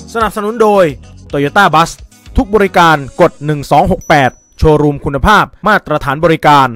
สนับสนุนโดย Toyota Bus ทุกบริการกด1268โชว์รูมคุณภาพมาตรฐานบริการ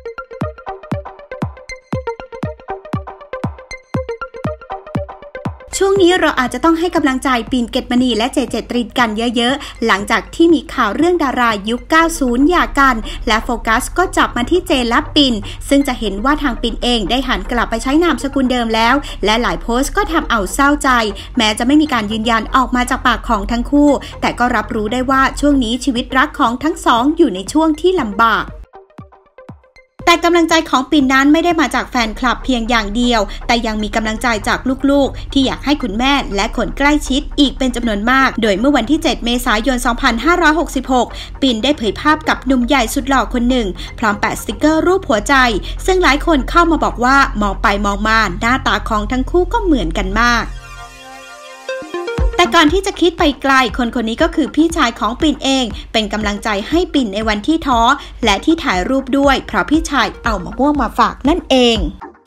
ช่วงนี้เราอาจจะต้องให้กำลังใจปิ่นเกตมณีและเจเจตรินกันเยอะๆหลังจากที่มีข่าวเรื่องดารายุค 90 หย่ากันและโฟกัสก็จับมาที่เจและปิ่นซึ่งจะเห็นว่าทางปิ่นเองได้หันกลับไปใช้นามสกุลเดิมแล้วและหลายโพสต์ก็ทำเอาเศร้าใจแม้จะไม่มีการยืนยันออกมาจากปากของทั้งคู่แต่ก็รับรู้ได้ว่าช่วงนี้ชีวิตรักของทั้งสองอยู่ในช่วงที่ลำบากแต่กำลังใจของปิ่นนั้นไม่ได้มาจากแฟนคลับเพียงอย่างเดียวแต่ยังมีกำลังใจจากลูกๆที่อยากให้คุณแม่และคนใกล้ชิดอีกเป็นจำนวนมากโดยเมื่อวันที่ 7 เมษายน 2566 ปิ่นได้เผยภาพกับหนุ่มใหญ่สุดหล่อคนหนึ่งพร้อมแปะสติกเกอร์รูปหัวใจซึ่งหลายคนเข้ามาบอกว่ามองไปมองมาหน้าตาของทั้งคู่ก็เหมือนกันมากแต่ก่อนที่จะคิดไปไกลคนนี้ก็คือพี่ชายของปิ่นเองเป็นกำลังใจให้ปิ่นในวันที่ท้อและที่ถ่ายรูปด้วยเพราะพี่ชายเอามะม่วงมาฝากนั่นเอง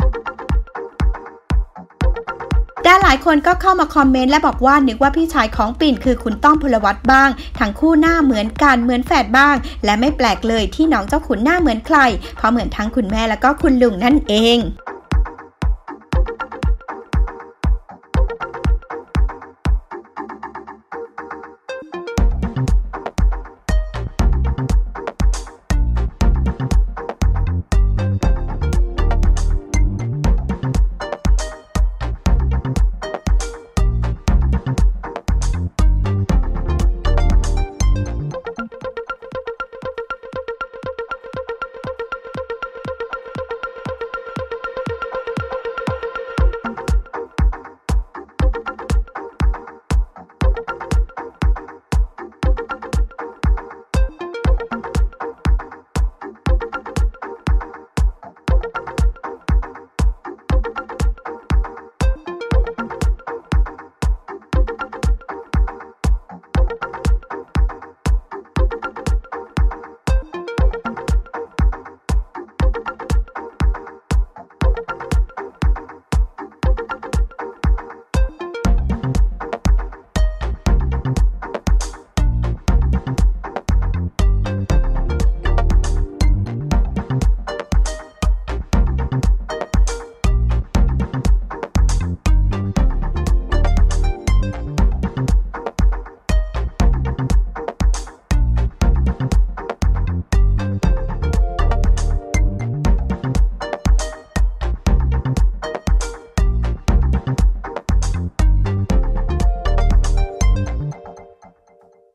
ด้านหลายคนก็เข้ามาคอมเมนต์และบอกว่านึกว่าพี่ชายของปิ่นคือคุณต้อมพลวัตบ้างทั้งคู่หน้าเหมือนกันเหมือนแฝดบ้างและไม่แปลกเลยที่น้องเจ้าขุนหน้าเหมือนใครเพราะเหมือนทั้งคุณแม่และก็คุณลุงนั่นเอง